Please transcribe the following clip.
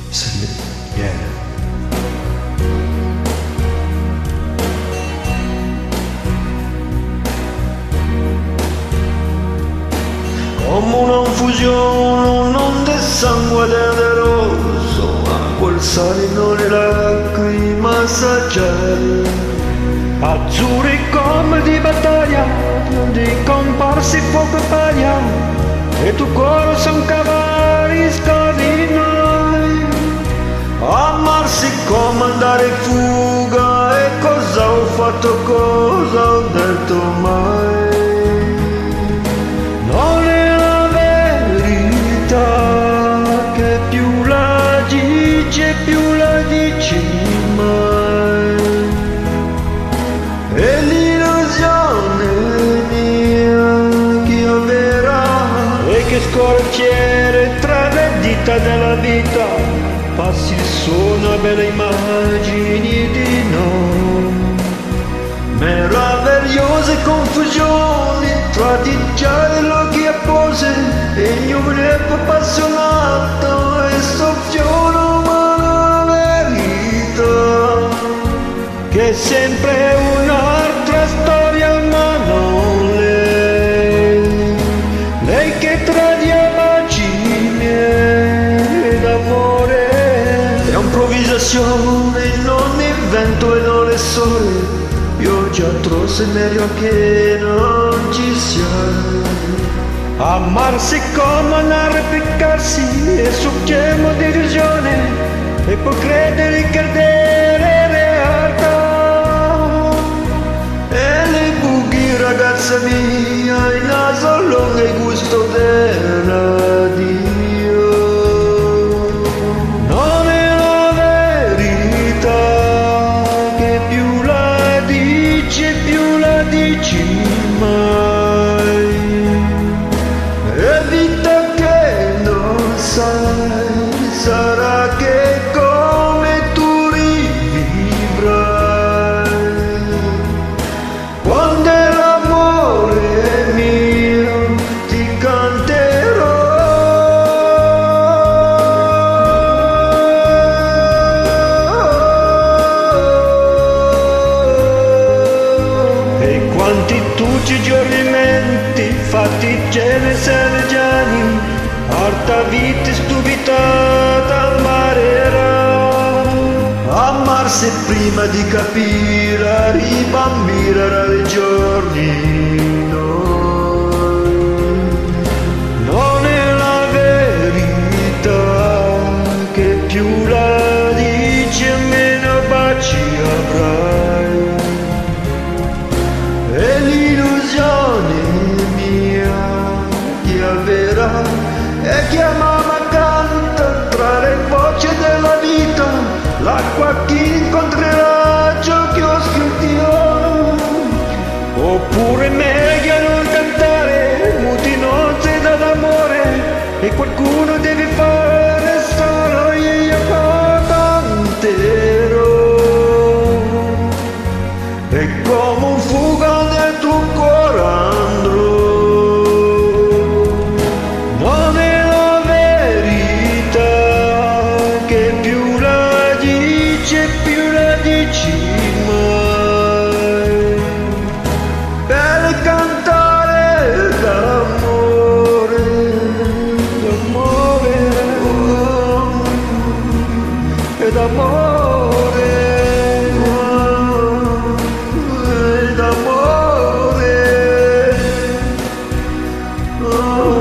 Yeah. Come una infusione, un'onda di sangue tenderoso, a quel salino le lacrime assaggiare. Azzurri come di battaglia, di comparsi fuoco e paglia, e tu cuore son cavalli scardinati. Amarsi come andare in fuga, e cosa ho fatto, cosa ho detto mai. Non è la verità che più la dice, più la dici mai. E l'illusione mia che avverrà e che scorciere tra le dita della vita passi solo belle immagini di noi. Meravigliose confusioni tra di cielo che appose e io volevo appassionato e soffioro ma la verità che è sempre un'altra storia ma non lei che tradia baci miei d'amore è improvvisazione non invento e non è sole. Io già trosse meglio che non ci sia. Amarsi come non arrepiccarsi e succhiamo di illusione e poi credere che è realtà. E le buchi ragazza mia, il naso lungo e gusto dell'addio. Non è la verità che più la dici, più la dici mai. E vita che non sai, sarà che come tu rivivrai. Quando è l'amore mio ti canterò. E quanti tutti giornamenti fatti gene sergiani, alta vita stupidata ammarerà. Amarsi prima di capire, ribambire i giorni noi. Non è la verità che più la dici meno baci avrai. E l'illusione mia che avverrà e che a mamma canta tra le voci della vita, l'acqua chi incontrerà ciò che ho scritto io. Oppure meglio non cantare muti nozze d'amore e qualcuno deve fare solo io canterò. E come un fuga nel tuo cuore andrò. Non è la verità che più la dice, più la dici mai. Per cantare d'amore, d'amore, e d'amore. Oh